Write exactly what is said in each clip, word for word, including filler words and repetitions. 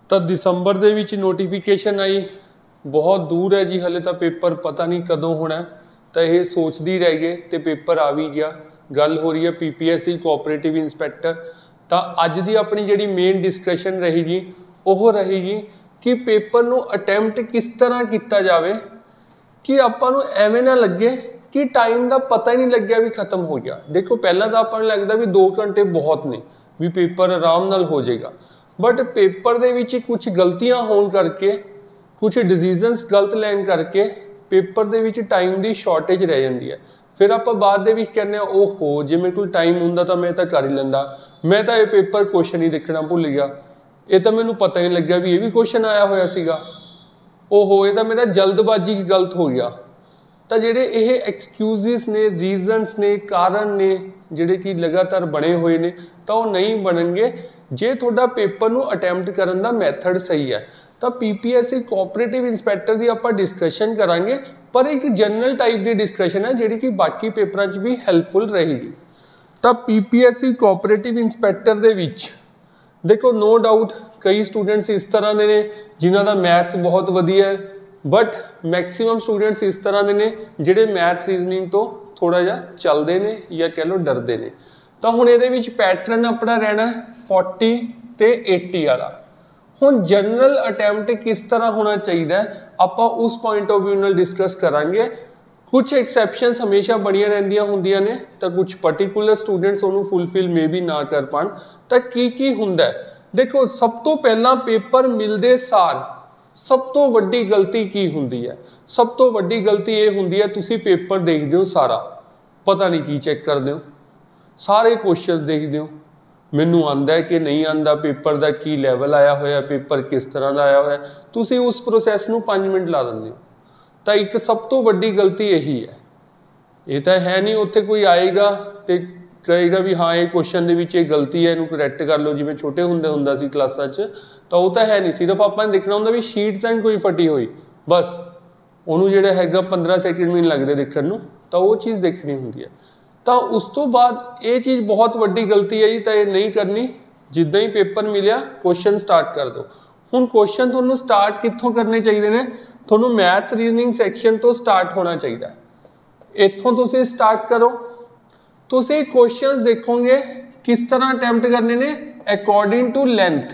तो दिसंबर दे विच नोटिफिकेशन आई, बहुत दूर है जी, हले तो पेपर पता नहीं कदों होना, तो यह सोचती रह गए तो पेपर आ भी गया। गल हो रही है P P S C cooperative inspector. तो अज की अपनी जी मेन डिस्कशन रहेगी वो रहेगी कि पेपर नू अटैम्प्ट किस तरह किया जाए कि आपां नू एवें ना लगे कि टाइम का पता ही नहीं लग्या भी खत्म हो गया। देखो पहला तो आपां नू लगदा भी दो घंटे बहुत ने भी पेपर आराम नाल हो जाएगा, बट पेपर दे विच कुछ गलतियां होने करके, कुछ डिसीजनस गलत लैन करके पेपर दे विच टाइम की शॉर्टेज रह जाती है। फिर आप बाद दे विच कहने ओहो जे मेरे को टाइम हुंदा तो मैं तो कर ही लैंदा, मैं तो ये पेपर क्वेश्चन ही देखना भुल गया, ये तो मैनू पता ही नहीं लग्या भी ये भी क्वेश्चन आया होया सीगा, ओहो ये तो मेरा जल्दबाजी गलत हो गया। तो जेडे ये एक्सक्यूजिस ने, रीजनस ने, कारण ने जेडे कि लगातार बने हुए ने, तो वो नहीं बननगे जे थोड़ा पेपर नू अटैम्प्ट करन दा मैथड सही है। तो P P S C cooperative inspector की आपां डिस्कशन करांगे, पर एक जनरल टाइप की डिस्कशन है जिहड़ी कि बाकी पेपरां च भी हैल्पफुल रहेगी। तो P P S C cooperative inspector दे विच देखो नो डाउट कई स्टूडेंट्स इस तरह के ने जिन्हों का मैथ्स बहुत वधिया है, बट मैक्सीमम स्टूडेंट्स इस तरह के ने जिहड़े मैथ रीजनिंग तो थोड़ा जिहा चलते हैं या कह लो डरते हैं। तो हुण इहदे विच पैटर्न अपना रहना फोर्टी ते एटी वाला। हुण जनरल अटैम्प्ट किस तरह होना चाहिए आपां उस पॉइंट ऑफ व्यू नाल डिस्कस करांगे। कुछ एक्सैप्शनस हमेशा बनिया रहिंदियां हुंदियां ने, तो कुछ पर्टिकुलर स्टूडेंट्स उन्होंने फुलफिल मे भी ना कर पाण। तो की की हुंदा है देखो, सब तो पहला पेपर मिलदे सार सब तो वड्डी गलती की हुंदी है, सब तो वड्डी गलती ये हुंदी है तुसी पेपर देखदे हो सारा, पता नहीं की चैक करदे हो, सारे क्वेश्चंस देखदे हो, मैनू आंदा है कि नहीं आंदा, पेपर का की लैवल आया होया, पेपर किस तरह का आया होया, तुसी उस प्रोसैस नू पाँच मिनट ला दिंदे हो। तो एक सब तो वड्डी गलती यही है। ये तो है नहीं उत्थे कोई आएगा तो कहेगा भी हाँ ये क्वेश्चन दे विच ये गलती है, इनू करैक्ट कर लो, जिवें छोटे हुंदे हुंदा सी क्लासां च। तो वो तो है नहीं, सिर्फ आपां देखना हुंदा भी शीट तो नहीं कोई फटी हुई, बस उन्होंने जिहड़ा हैगा पंद्रह सैकेंड भी नहीं लगते देखने नू, तो वो चीज़ देखनी हुंदी है। तो उस तो बाद ये चीज़ बहुत वड्डी गलती है जी, तो ये नहीं करनी। जिद्दां ही पेपर मिलिया क्वेश्चन स्टार्ट कर दो। हुण क्वेश्चन तुहानूं स्टार्ट कित्थों करने चाहिए ने, तुहानूं मैथ्स रीजनिंग सैक्शन तो स्टार्ट होना चाहिए। इत्थों तुसीं स्टार्ट करो, तुसीं क्वेश्चंस देखोगे किस तरह अटैम्प्ट करने ने, अकॉर्डिंग टू लेंथ,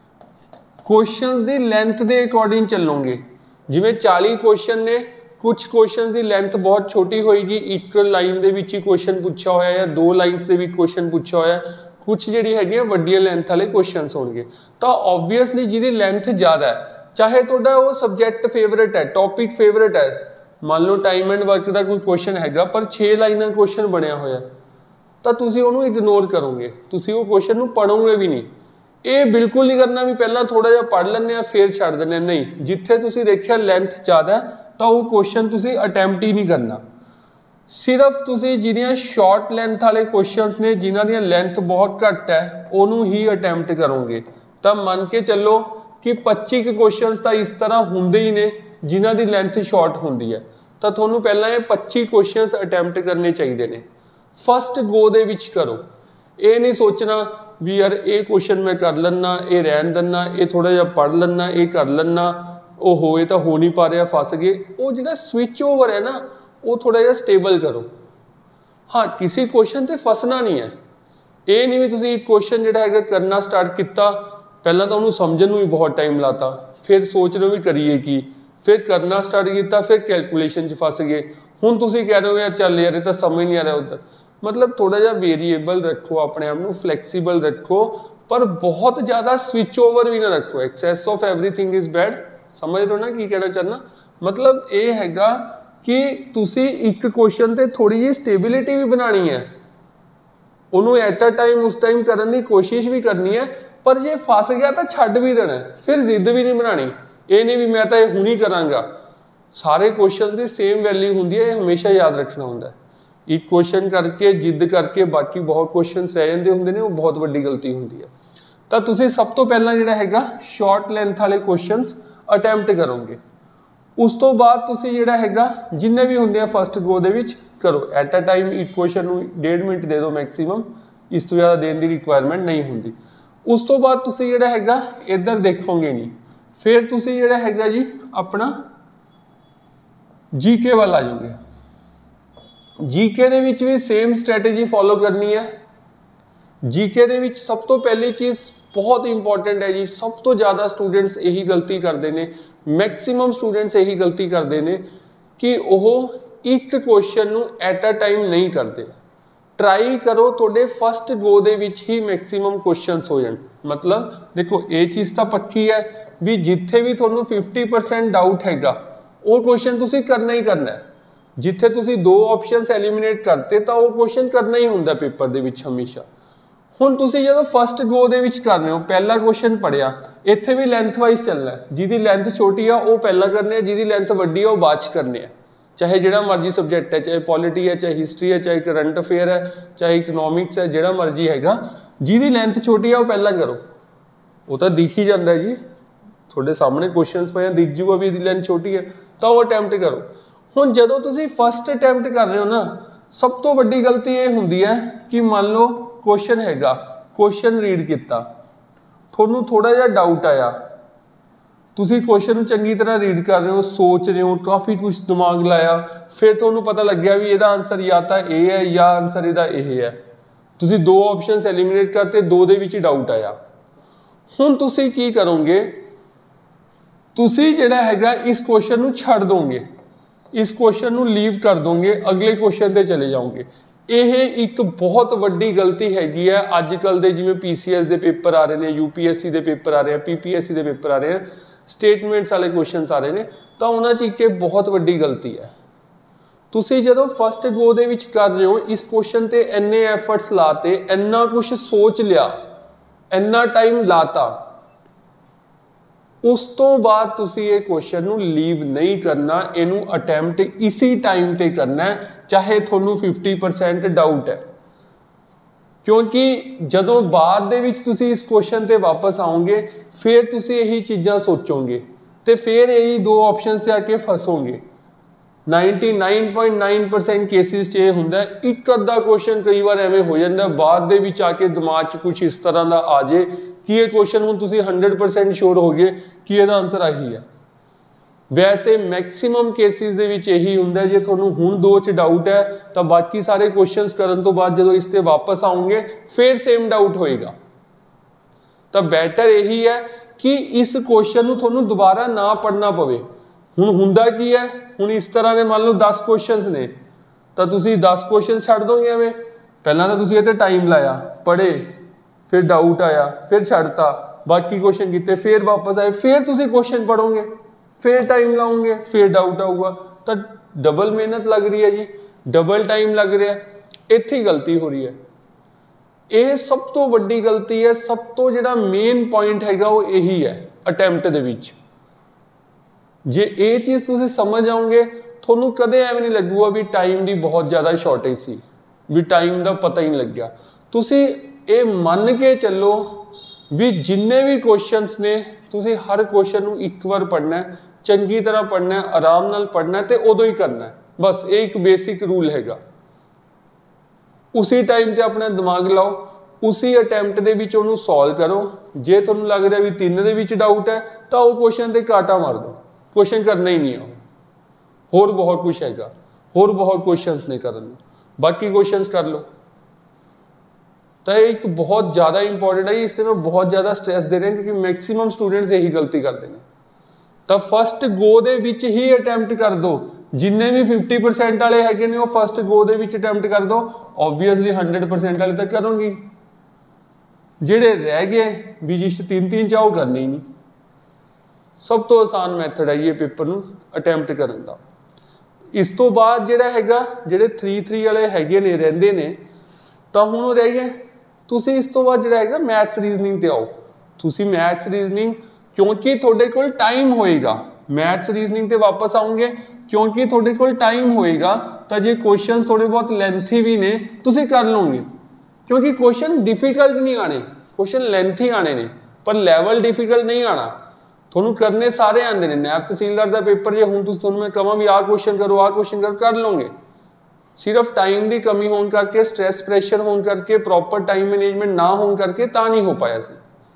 क्वेश्चंस दी लेंथ दे अकॉर्डिंग चलोगे। जिवें चालीस क्वेश्चन ने, कुछ क्वेश्चन की लेंथ बहुत छोटी होएगी, एक लाइन दे विच ही क्वेश्चन पूछा होया या दो लाइन्स दे विच क्वेश्चन पूछा होया, कुछ जिहड़ी हैगी वड्डियां लेंथ वाले क्वेश्चन होणगे। तो ऑब्वियसली जिहदी लेंथ ज़्यादा है, चाहे तुहाडा वो सबजैक्ट फेवरेट है, टॉपिक फेवरेट है, मान लो टाइम एंड वर्क का कोई क्वेश्चन हैगा पर छे लाइनां क्वेश्चन बनया होया, तो तुसीं उहनूं इग्नोर करोगे, तुसीं वो क्वेश्चन नूं पढ़ोगे भी नहीं। ये बिल्कुल नहीं करना भी पहला थोड़ा जिहा पढ़ लैंदे फिर छड्ड दिंदे, नहीं, जिथे तुसीं देखिया लेंथ ज़्यादा तो वो क्वेश्चन तुसीं अटैम्प्ट ही नहीं करना। सिर्फ तुसीं जिहड़ियां शॉर्ट लेंथ वाले क्वेश्चनस ने, जिन्हां दी लेंथ बहुत घट है, उहनूं ही अटैम्प्ट करोगे। तो मन के चलो कि पच्ची क्वेश्चनस तो इस तरह हुंदे ही ने जिन्हां दी लेंथ शॉर्ट हुंदी है, तो तुहानूं पहलां ये पच्ची क्वेश्चनस अटैम्प्ट करने चाहिए ने। फस्ट गो दे विच करो, ये नहीं सोचना भी यार ये क्वेश्चन मैं कर लैना, ये रहन दिना, ये थोड़ा जिहा पढ़ लैना, ये कर लैना, ओहो ये तो हो नहीं पा रहा, फस गए। वो जो स्विच ओवर है ना, वो थोड़ा जिहा स्टेबल करो। हाँ, किसी क्वेश्चन ते फसना नहीं है, ये नहीं भी तुसीं क्वेश्चन जिहड़ा है करना स्टार्ट किया, पहला तो उन्होंने समझण नूं ही बहुत टाइम लाता, फिर सोच रहे हो भी करिए की, फिर करना स्टार्ट किया, फिर कैलकुलेशन च फस गए, हुण तुसीं कह रहे हो यार चल यार ये तो समझ नहीं आ रहा उधर। मतलब थोड़ा जिहा वेरीएबल रखो, अपने आप को फ्लैक्सीबल रखो, पर बहुत ज़्यादा स्विच ओवर भी ना रखो। Excess of everything is bad, समझ लो ना की कहना चाहना। मतलब ये हैगा कि तुसी एक क्वेश्चन ते थोड़ी जी स्टेबिलिटी भी बनानी है, उन्होंने एट अ टाइम उस टाइम करने की कोशिश भी करनी है, पर जे फस गया तो छड्ड भी देना, फिर जिद भी नहीं बनानी। ये नहीं भी मैं तो ये हुण ही करांगा, सारे क्वेश्चन की सेम वैल्यू होंदी है, हमेशा याद रखना होंदा है। एक क्वेश्चन करके जिद करके बाकी बहुत क्वेश्चन रह जाते होंगे ने, वो बहुत वड्डी गलती होंदी है। तो तुसीं सब तो पहला जिहड़ा हैगा शॉर्ट लेंथ वाले क्वेश्चंस अटैम्प्ट करोगे। उस तो बाद तुसीं जिहड़ा हैगा जिन्ने भी होंदे फस्ट गो दे विच करो। एट अ टाइम एक क्वेश्चन नूं डेढ़ मिनट दे दो मैक्सीमम, इस तो ज़्यादा देने की रिक्वायरमेंट नहीं होंदी। उस तो बाद तुसी जिहड़ा हैगा इधर देखोगे नहीं, फिर तुसी जिहड़ा हैगा जी अपना जीके वाल आ जाओगे। जीके दे विच भी सेम स्ट्रैटेजी फॉलो करनी है। जीके दे विच सब तो पहली चीज़ बहुत इंपॉर्टेंट है जी, सब तो ज़्यादा स्टूडेंट्स यही गलती करते हैं, मैक्सिमम स्टूडेंट्स यही गलती करते हैं कि वह एक क्वेश्चन नू एट अ टाइम नहीं करते। ट्राई करो थोड़े फस्ट गो दे विच ही मैक्सिमम क्वेश्चंस हो जाए। मतलब देखो ये चीज़ तो पक्की है भी जिथे भी थोनू फिफ्टी परसेंट डाउट हैगा वो क्वेश्चन तुसी करना ही करना है। जिथे तुसी दो ऑप्शंस एलिमिनेट करते तो वो क्वेश्चन करना ही होंदा पेपर दे विच हमेशा। हुण तुसी जदों फस्ट गो दे विच कर रहे हो, पहला क्वेश्चन पढ़िया, इत्थे भी लेंथ वाइज चलना है। जिहदी लेंथ छोटी है वो पहला करने है, जिहदी लेंथ वड्डी है वो बाद च करने है। चाहे जिहड़ा मर्जी सबजैक्ट है, चाहे पॉलिटी है, चाहे हिस्ट्री है, चाहे करंट अफेयर है, चाहे इकनॉमिक्स है, जिहड़ा मर्जी हैगा, जिहदी लेंथ छोटी है वो पहला करो। वो तो दिख ही जाता है जी, थोड़े सामने क्वेश्चन पे दिख जूगा भी लेंथ छोटी है तो वो अटैम्प्ट करो। हुण जदों तुसी फस्ट अटैम्प्ट कर रहे हो ना, सब तो वड्डी गलती ये हुंदी है कि मान लो क्वेश्चन हैगा, क्वेश्चन रीड किया, थोनू थोड़ा जिहा डाउट आया, तुसी क्वेश्चन चंगी तरह रीड कर रहे हो, सोच रहे हो, काफ़ी कुछ दिमाग लाया, फिर थोनू पता लग गया भी इहदा आंसर या तो ए है या आंसर इहदा ए है। तुसी दो ऑप्शंस एलिमिनेट करते, दो दे विच डाउट आया। हुण तुसी की करोगे, तुसी जिहड़ा हैगा इस क्वेश्चन नू छड्ड दोगे, इस क्वेश्चन नू लीव कर दोगे, अगले क्वेश्चन ते चले जाओगे। यह एक बहुत वड्डी गलती हैगी है अजकल दे, जिवें पीसीएस दे पेपर आ रहे हैं, यूपीएससी दे पेपर आ रहे हैं, पीपीएससी दे पेपर आ रहे हैं, स्टेटमेंट्स वाले क्वेश्चन आ रहे हैं, तो उन्हां च एक बहुत वड्डी गलती है। तुसी जदों फस्ट गो दे विच कर रहे हो, इस क्वेश्चन ते इन्ने एफर्ट्स लाते, इन्ना कुछ सोच लिया, इन्ना टाइम लाता, उस तो बाद तुसी ये क्वेश्चन नू लीव नहीं करना, इनू अटैम्प्ट इसी टाइम ते करना है, चाहे थोनू फिफ्टी परसेंट डाउट है। क्योंकि जदों बाद दे विच तुसी इस क्वेश्चन ते वापस आओगे, फिर तुसी यही चीज़ां सोचोगे ते फिर यही दो ऑप्शन से आके फसोगे। Ninety nine point nine percent cases ये हुंदा है, एक अद्धा क्वेश्चन कई बार एवें हो जाता बाद दे विच आके दिमाग च कुछ इस तरह का आ जाए कि ये क्वेश्चन हुण तुसी हंड्रेड परसेंट श्योर हो गए कि इहदा आंसर आही है। वैसे मैक्सिमम केसिस दे विच यही हुंदा है, जे तुहानूं हुण दो च डाउट है तो बाकी सारे क्वेश्चंस करन तो बाद जदों इस ते वापस आओगे फिर सेम डाउट होएगा। तो बैटर यही है कि इस क्वेश्चन नूं तुहानूं दोबारा ना पढ़ना पवे। हुण हुंदा की है, हुण इस तरह के मान लो दस क्वेश्चंस ने तो तुसी दस क्वेश्चन छड्ड दोगे एवें, पहलां तां तुसी इह ते टाइम लाया, पढ़े, फिर डाउट आया, फिर छड्डता, बाकी क्वेश्चन किए, फिर वापस आए, फिर तुसी क्वेश्चन पढ़ोगे, फिर टाइम लाओगे, फिर डाउट आऊगा, तो डबल मेहनत लग रही है जी, डबल टाइम लग रहा है, इत्थे गलती हो रही है। यह सब तो वड्डी गलती है, सब तो जिहड़ा मेन पॉइंट हैगा वो यही है अटैम्प्ट दे विच। जे ये चीज़ तुसी समझ आओगे, थोनू कदे एवें नहीं लगूगा भी टाइम की बहुत ज़्यादा शॉर्टेज सी, भी टाइम का पता ही नहीं लग गया। तुसी ये मन के चलो भी जिन्ने भी क्वेश्चंस ने तुसी हर क्वेश्चन नूं एक बार पढ़ना है, चंगी तरह पढ़ना है, आराम नाल पढ़ना है, तो उदों ही करना है। बस एक बेसिक रूल हैगा, उसी टाइम ते अपना दिमाग लाओ, उसी अटैम्प्ट दे विच उहनूं सॉल्व करो। जे तुहानूं लग रहा भी तीन दे विच डाउट है तो वो क्वेश्चन ते काटा मार दो, क्वेश्चन करना ही नहीं है। होर बहुत कुछ हैगा, होर बहुत क्वेश्चंस ने करन, बाकी क्वेश्चंस कर लो। तो एक बहुत ज़्यादा इंपॉर्टेंट है, इसलिए मैं बहुत ज़्यादा स्ट्रेस दे रहे हैं क्योंकि मैक्सिमम स्टूडेंट्स यही गलती करते हैं। तो फस्ट गो दे विच ही अटैम्प्ट कर दो, जिन्ने भी फिफ्टी परसेंट वाले हैगे ने वो फस्ट गो दे विच अटैम्प्ट कर दो, ऑब्वियसली हंड्रेड परसेंट वाले तक करोगी। जिहड़े रह गए भी जिस तीन तीन चाहो करनी ही नहीं। सब तो आसान मैथड है ये पेपर नूं अटैम्प्ट करन दा। इस तो बाद जिहड़ा हैगा, जिहड़े थ्री थ्री वाले हैगे ने रहिंदे ने, तो हुण रह गए तुसी इस तो बाद जिहड़ा हैगा मैथ्स रीजनिंग ते आओ। तुसी मैथ्स रीजनिंग क्योंकि तुहाडे कोल टाइम होएगा, मैथ्स रीजनिंग ते वापस आओगे क्योंकि तुहाडे कोल टाइम होएगा, तो जे क्वेश्चन थोड़े बहुत लेंथी भी ने तुसी कर लोगे, क्योंकि क्वेश्चन डिफिकल्ट नहीं आने, क्वेश्चन लेंथी आने ने, पर लैवल डिफिकल्ट नहीं आना। तुहानूं करने सारे आंदे ने। नैब तहसीलदार का पेपर जे हुण तुसीं तुहानूं मैं कहां भी आह क्वेश्चन करो, आह क्वेश्चन करो, कर लोगे। सिर्फ टाइम की कमी होने करके, स्ट्रैस प्रैशर होने करके, प्रॉपर टाइम मैनेजमेंट ना होने करके ता नहीं हो पाया सी।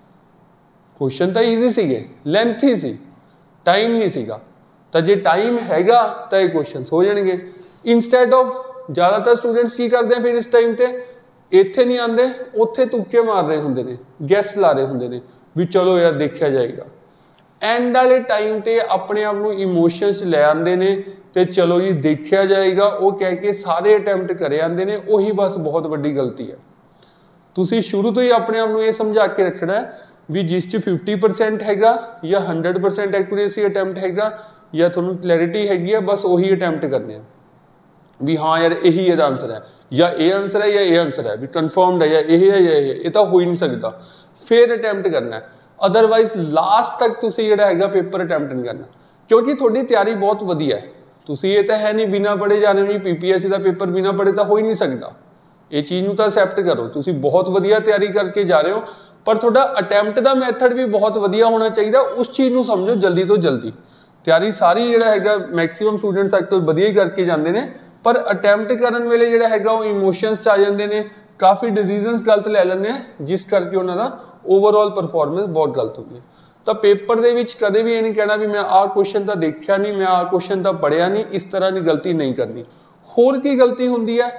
क्वेश्चन तो ईजी सीगे, लेंथी सी, टाइम नहीं सीगा। तो जे टाइम हैगा तो ये क्वेश्चन हो जाएंगे। इंस्टैड ऑफ ज़्यादातर स्टूडेंट्स की करते हैं फिर इस टाइम ते इत्थे नहीं आते, उत्थे तुक्के मार रहे होंगे ने, गैस ला रहे होंगे ने भी चलो यार देखा जाएगा। एंड वाले टाइम ते अपने आप को इमोशंस ले आते ने ते चलो जी देखा जाएगा वो कह के सारे अटैम्प्ट करे आते ने, वही बस बहुत वड्डी गलती है। तुसी शुरू तो ही अपने आप को ये समझा के रखना है भी जिस च फिफ्टी परसेंट हैगा या हंड्रड परसेंट एक्यूरेसी अटैम्प्ट हैगा या थोड़ी क्लैरिटी हैगी है, बस वही अटैम्प्ट करने हैं भी हाँ यार यही ਇਹਦਾ आंसर है या ये आंसर है या ये आंसर है भी कन्फर्मड है या यही है या ये तो हो ही नहीं सकता, फिर अटैम्प्ट करना है। अदरवाइज लास्ट तक तुसी ਜਿਹੜਾ ਹੈਗਾ पेपर अटैम्प्ट नहीं करना, क्योंकि थोड़ी तैयारी बहुत वधिया है। तुसी ये तो है नहीं बिना पढ़े जाने भी पीपीएससी का पेपर बिना पढ़े तो हो ही नहीं सकता, ये चीज़ ਨੂੰ ਤਾਂ एक्सैप्ट करो। तुसी बहुत वधिया तैयारी करके जा रहे हो, पर थोड़ा अटैम्प्ट का मैथड भी बहुत वधिया होना चाहिए, उस चीज़ ਨੂੰ समझो जल्दी तो जल्दी। तैयारी सारी ਜਿਹੜਾ ਹੈਗਾ मैक्सिमम स्टूडेंट्स अजकल वधिया ही करके जाते हैं, पर अटैम्प्ट करने वेले ਜਿਹੜਾ ਹੈਗਾ ਉਹ इमोशंस आ जाते हैं, काफ़ी डिसीजनस गलत ले लेंगे हैं, जिस करके उन्होंने ओवरऑल परफॉर्मेंस बहुत गलत होती है। तो पेपर दे विच कदे भी ये नहीं कहना भी मैं आ क्वेश्चन तो देखा नहीं, मैं आ क्वेश्चन तो पढ़िया नहीं, इस तरह की गलती नहीं करनी। होर की गलती होंदी है,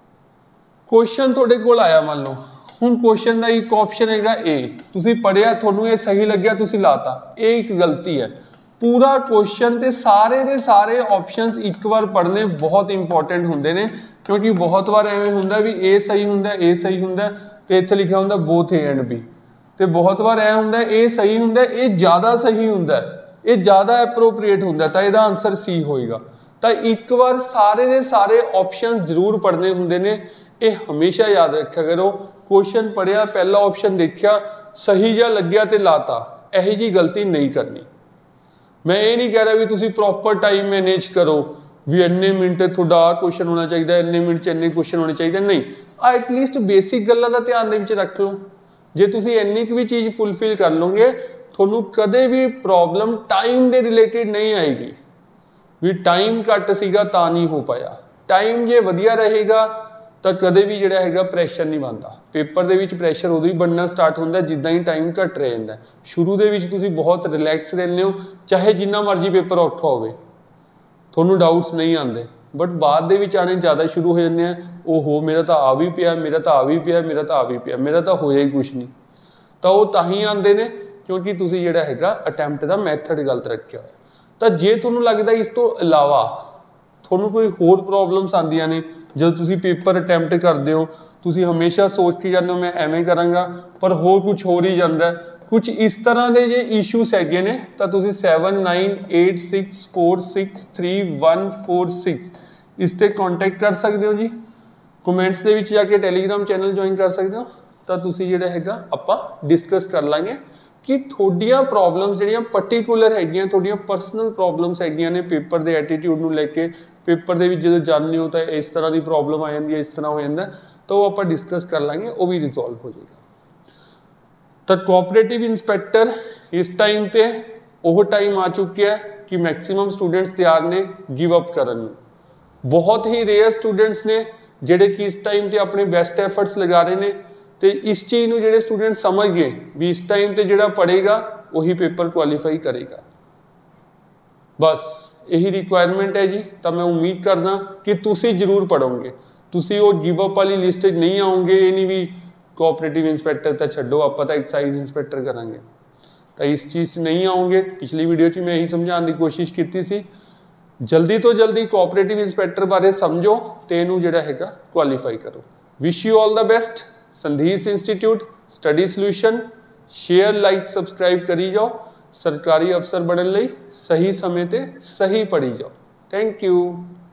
क्वेश्चन तुहाडे कोल आया मान लो हुण क्वेश्चन का एक ऑप्शन हैगा ए, तुसीं पढ़िया तुहानूं ये सही लग्या तुसीं लाता, ये एक गलती है। पूरा क्वेश्चन ते सारे दे सारे ऑप्शंस एक बार पढ़ने बहुत इंपॉर्टेंट होंदे ने, क्योंकि बहुत बार एवें हुंदा भी ए सही हुंदा ए सही हुंदा ते इत्थे लिखिया हुंदा बोथ ए एंड बी, ते बहुत बार ए हुंदा ए सही हुंदा ए ज़्यादा सही हुंदा ये ज़्यादा एप्रोप्रिएट हुंदा तां इहदा आंसर सी होएगा। तो एक बार सारे दे सारे ऑप्शंस जरूर पढ़ने होंदे ने, ये हमेशा याद रखा करो। क्वेश्चन पढ़िया पहला ऑप्शन देखा सही जा लग्या ते लाता, यही जी गलती नहीं करनी। मैं ये नहीं कह रहा भी तुसी प्रॉपर टाइम मैनेज करो भी इन्ने मिनट थोड़ा क्वेश्चन होना चाहिए, इन्ने मिनट च इन्ने क्वेश्चन होने चाहिए, नहीं आ एटलीस्ट बेसिक गल्लां दा ध्यान दे विच रख लो। जे तुसी इन्नी भी चीज़ फुलफिल कर लोगे थोनू कदे भी प्रॉब्लम टाइम दे रिलेटेड नहीं आएगी भी टाइम घट सीगा तां नहीं हो पाया। टाइम जे वधिया रहेगा तो कदे भी जिहड़ा हैगा प्रैशर नहीं बनता। पेपर दे विच प्रैशर उदों ही बनना स्टार्ट होंदा जिद्दां ही टाइम घट रहा जांदा। शुरू दे विच तुसीं बहुत रिलैक्स रहंदे हो, चाहे जिन्ना मर्जी पेपर औखा होवे, तुहानूं डाउट्स नहीं आते, बट बाद दे विच आने ज़्यादा शुरू हो जाते हैं, ओहो मेरा तो आ भी पिया, मेरा तो आ भी पिया, मेरा तो आ भी पिया, मेरा तो होया ही कुछ नहीं। तो वो तां ही आते हैं क्योंकि तुसीं जिहड़ा हैगा अटैम्प्ट का मैथड गलत रखिया होया। तो जे तुहानूं लगदा इस तो इलावा तुहानूं कोई होर प्रॉब्लम्स आंदियां ने जब तुसीं पेपर अटैम्प्ट करते हो, तुसीं हमेशा सोच के जाते हो मैं एवें करांगा, पर होर कुछ हो ही जाता है, कुछ इस तरह के जे इशूज हैगे ने, तो तुसीं seven nine eight six four six three one four six इस ते कॉन्टैक्ट कर सकते हो जी। कमेंट्स दे विच जाके टैलीग्राम चैनल ज्वाइन कर सकते हो, तो तुसीं जिहड़ा हैगा आपां डिस्कस कर लांगे कि थोड़ियां प्रॉब्लम्स जिहड़ियां पर्टिकुलर हैगियां, थोड़ियां पर्सनल प्रॉब्लम्स हैगियां ने पेपर के एटीट्यूड नूं लैके, पेपर दे विच जदों जाणदे हो तो इस तरह की प्रॉब्लम आ जाती है, इस तरह हो जाता है, तो वो आपां डिस्कस कर लांगे, वो भी रिजॉल्व हो जाएगा। तो कोऑपरेटिव इंस्पैक्टर इस टाइम पे वो टाइम आ चुका है कि मैक्सिमम स्टूडेंट्स तैयार ने गिव अप करन। बहुत ही रेयर स्टूडेंट्स ने जिहड़े कि इस टाइम पे अपने बेस्ट एफर्ट्स लगा रहे हैं, तो इस चीज़ को जिहड़े स्टूडेंट समझ गए भी इस टाइम पे जिहड़ा पढ़ेगा वही पेपर क्वालीफाई करेगा, बस यही रिक्वायरमेंट है जी। तो मैं उम्मीद करना कि तुसी जरूर पढ़ोगे, तुसी वो गिव अप वाली लिस्ट नहीं आओगे, ये नहीं भी कोऑपरेटिव इंस्पैक्टर तो छड्डो आप तो एक्साइज इंस्पैक्टर करांगे, तो इस चीज़ नहीं आओगे। पिछली वीडियो में यही समझाने की कोशिश की सी, जल्दी तो जल्दी कोऑपरेटिव इंस्पैक्टर बारे समझो तो इनू जिहड़ा हैगा क्वालीफाई करो। Wish you all the best. संधीस institute study solution share like subscribe करी जाओ, सरकारी अफसर बनने लई सही समय ते सही पढ़ी जाओ। Thank you.